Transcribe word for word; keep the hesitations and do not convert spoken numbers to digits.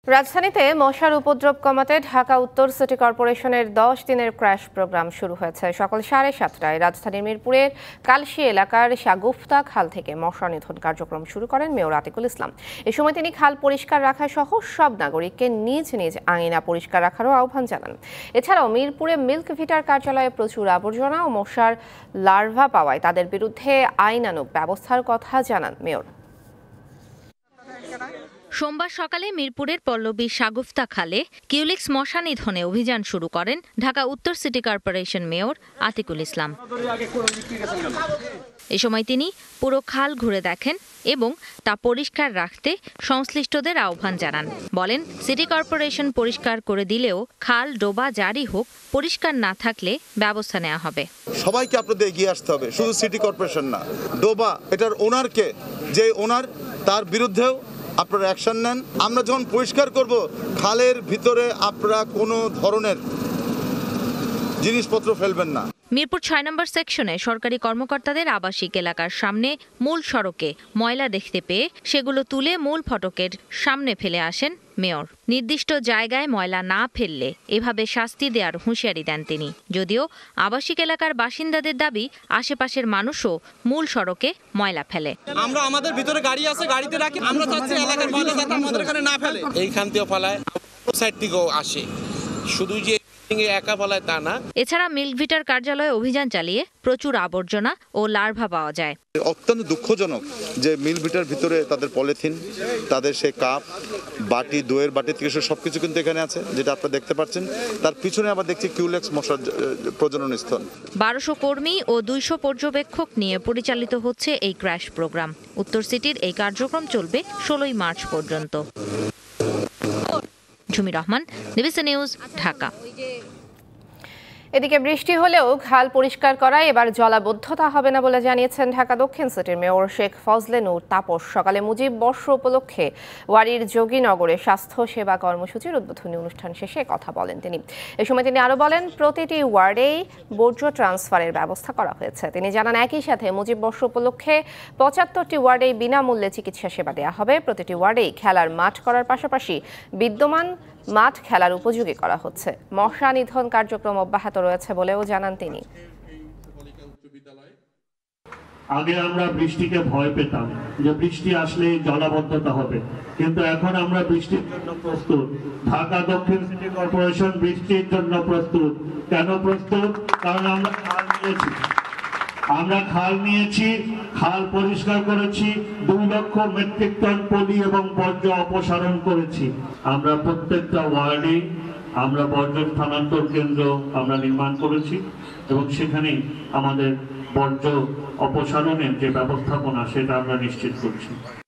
রাজধানীতে মশার উপদ্রব কমাতে ঢাকা উত্তর সিটি কর্পোরেশনের দশ দিনের ক্র্যাশ প্রোগ্রাম শুরু হয়েছে। সকাল সাড়ে সাতটায় রাজধানীর মিরপুরের কালশী এলাকার শাগুফতা খাল থেকে মশা নিধন কার্যক্রম শুরু করেন মেয়র আতিকুল ইসলাম। এ সময় তিনি খাল পরিষ্কার রাখা সহ সব নাগরিককে নিজ নিজ আঙিনা পরিষ্কার রাখারও আহ্বান জানান। এছাড়াও মিরপুরে মিল্ক ভিটার কার্যালয়ে প্রচুর আবর্জনা ও মশার লার্ভা পাওয়ায় তাদের বিরুদ্ধে আইনানুগ ব্যবস্থার কথা জানান মেয়র। সোমবার সকালে মিরপুরের পল্লবী শাগুফতা খালে কিউলিক্স মশা নিধনে অভিযান শুরু করেন ঢাকা উত্তর city corporation mayor Atiqul Islam. এ সময় তিনি পুরো খাল ঘুরে দেখেন এবং তা পরিষ্কার রাখতে সংশ্লিষ্টদের আহ্বান জানান। বলেন, সিটি কর্পোরেশন পরিষ্কার করে দিলেও খাল ডোবা জারি হোক, পরিষ্কার না থাকলে ব্যবস্থা নেওয়া হবে। সবাইকে আপনাদের এগিয়ে আসতে হবে, শুধু সিটি কর্পোরেশন না, ডোবা এটার ওনারকে, যে ওনার তার বিরুদ্ধেও আপনারা অ্যাকশন নেন। আমরা যখন পরিষ্কার করব, খালের ভিতরে আপনারা কোনো ধরনের জিনিসপত্র ফেলবেন না। মিরপুর ছয় নম্বর সেকশনে সরকারি কর্মকর্তাদের আবাসিক এলাকার সামনে মূল সড়কে ময়লা দেখতে পেয়ে সেগুলো তুলে মূল ফটকের সামনে ফেলে আসেন মেয়র। নির্দিষ্ট জায়গায় ময়লা না ফেললে এভাবে শাস্তি দেওয়ার হুঁশিয়ারি দেন তিনি। যদিও আবাসিক এলাকার বাসিন্দাদের দাবি, আশেপাশের মানুষও মূল সড়কে ময়লা ফেলে। আমরা আমাদের ভিতরে গাড়ি আছে, গাড়িতে রাখি, আমরা চাচ্ছি এলাকার ময়লা যাতে আমাদের এখানে না ফেলে। এইখান থেকেও ফেলায়, সাইড থেকেও আসে, শুধু যে একা ফেলায় তা না। এছাড়া মিল্ক ভিটার কার্যালয়ে অভিযান চালিয়ে প্রচুর আবর্জনা ও লার্ভা পাওয়া যায়। অত্যন্ত দুঃখজনক যে মিল্ক ভিটার ভিতরে তাদের পলিথিন, তাদের সে কাপ, বাটি, দইয়ের বাটি থেকে সবকিছু কিন্তু এখানে আছে, যেটা আপনারা দেখতে পাচ্ছেন। তার পিছনে আবার দেখছি কিউলেক্স মশার প্রজনন স্থল। বারোশো কর্মী ও দুইশো পর্যবেক্ষক নিয়ে পরিচালিত হচ্ছে এই ক্র্যাশ প্রোগ্রাম। উত্তর সিটির এই কার্যক্রম চলবে ষোলোই মার্চ পর্যন্ত। Jhumi Rahman, DBC news, Dhaka. এদিকে বৃষ্টি হলেও খাল পরিষ্কার করায় এবার জলাবদ্ধতা হবে না বলে জানিয়েছেন ঢাকা দক্ষিণ সিটির মেয়র শেখ ফজলে নূর তাপস। সকালে মুজিব বর্ষ উপলক্ষে ওয়ারীর যোগীনগরে স্বাস্থ্য সেবা কর্মসূচির উদ্বোধনী অনুষ্ঠান শেষে কথা বলেন তিনি। এ সময় তিনি আরও বলেন, প্রতিটি ওয়ার্ডেই বর্জ্য ট্রান্সফারের ব্যবস্থা করা হয়েছে। তিনি জানান, একই সাথে মুজিব বর্ষ উপলক্ষে পঁচাত্তরটি ওয়ার্ডেই বিনামূল্যে চিকিৎসা সেবা দেওয়া হবে। প্রতিটি ওয়ার্ডেই খেলার মাঠ করার পাশাপাশি বিদ্যমান মাঠ খেলার উপযোগী করা হচ্ছে। মশা নিধন কার্যক্রম অব্যাহত রয়েছে বলেও জানান তিনি। আগে আমরা বৃষ্টিকে ভয় পেতাম যে বৃষ্টি আসলে জলাবদ্ধতা হবে, কিন্তু এখন আমরা বৃষ্টির জন্য প্রস্তুত। ঢাকা দক্ষিণ সিটি কর্পোরেশন বৃষ্টির জন্য প্রস্তুত। কেন প্রস্তুত? কারণ আমরা খাল নিয়েছি আমরা খাল নিয়েছি খাল পরিষ্কার করেছি, দুই লক্ষ মেট্রিক টন পলি এবং বর্জ্য অপসারণ করেছি। আমরা প্রত্যেকটা ওয়ার্ডে আমরা বর্জ্য স্থানান্তর কেন্দ্র আমরা নির্মাণ করেছি এবং সেখানেই আমাদের বর্জ্য অপসারণের যে ব্যবস্থাপনা সেটা আমরা নিশ্চিত করছি।